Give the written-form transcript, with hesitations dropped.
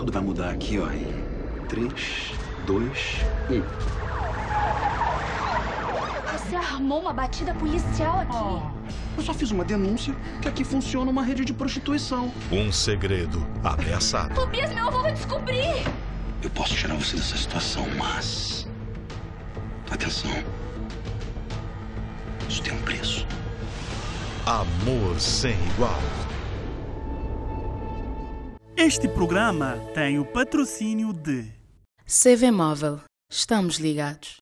Tudo vai mudar aqui, ó, em 3, 2, 1. Você armou uma batida policial aqui? Eu só fiz uma denúncia que aqui funciona uma rede de prostituição. Um segredo ameaçado. Tobias, meu avô vai descobrir! Eu posso tirar você dessa situação, mas... atenção. Isso tem um preço. Amor sem igual. Este programa tem o patrocínio de CV Móvel. Estamos ligados.